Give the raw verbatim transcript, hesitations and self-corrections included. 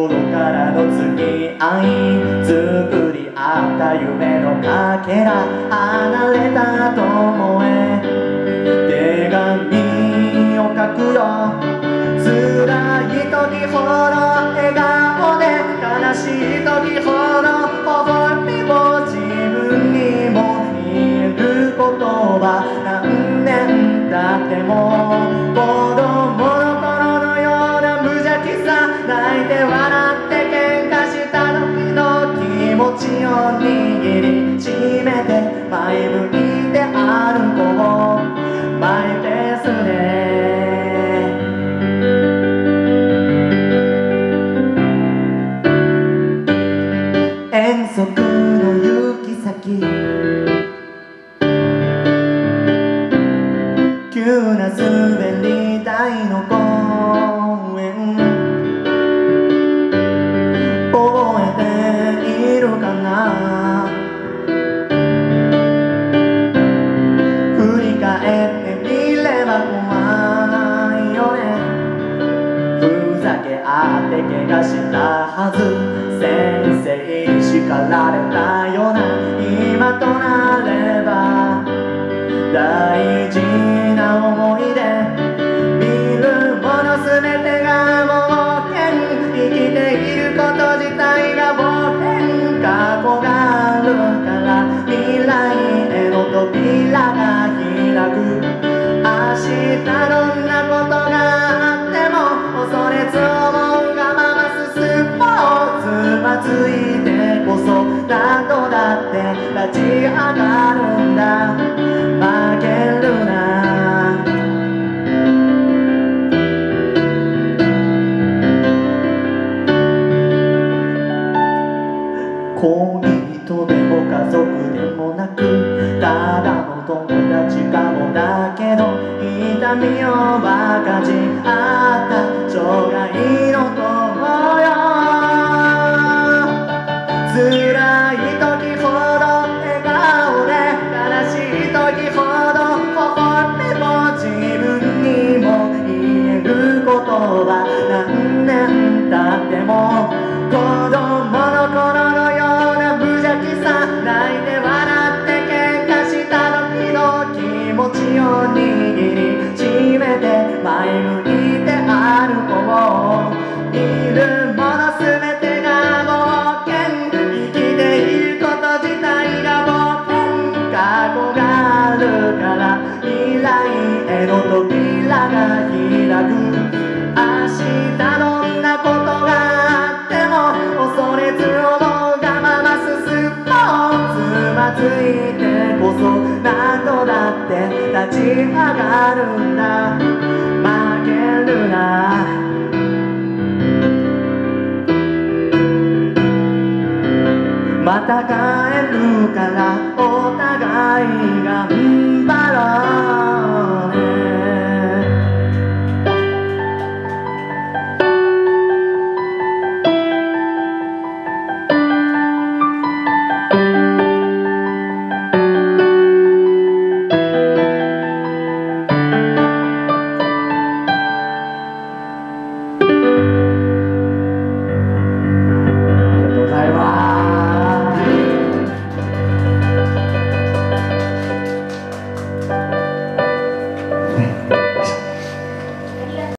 頃からの付き合い、作り合った夢のかけら、離れた友へ手紙を書くよ。辛い時ほど笑顔で、悲しい時ほど微笑みを自分にも言える言葉、何年経っても子供の頃のような無邪気さ、泣いて笑って喧嘩した時の気持ちを握りしめて前向いて歩こう、マイペースで遠足の行き先、急な滑り台の公園、覚えているかな。振り返ってみれば怖いよね。ふざけ合って怪我したはず、先生叱られたよな。今となれば大事な思い出、見るものすべてが冒険、生きていること自体が冒険、過去があるから未来への扉が開く。明日どんなことがあっても恐れず思うがまま進もう。つまずいてこそ何度だって立ち上がるんだ、負けるな。恋人でも家族でもなく、ただの友達かもだけど、痛みを分かち合った生涯の友よ。辛い時ほど笑顔で、悲しい時ほど微笑みを自分にも言える言葉、何年経っても子供の頃のような無邪気さ、泣いて笑って喧嘩した時の気持ちを握りしめて前向いて歩こう。いるものすべてが冒険、生きていること自体が冒険、過去があるから未来への扉が開く。明日どんなことがあっても恐れず思うがまま進もう。つまずいてこそ何度だって立ち上がるんだ、負けるな。また帰るからお互い頑張ろう。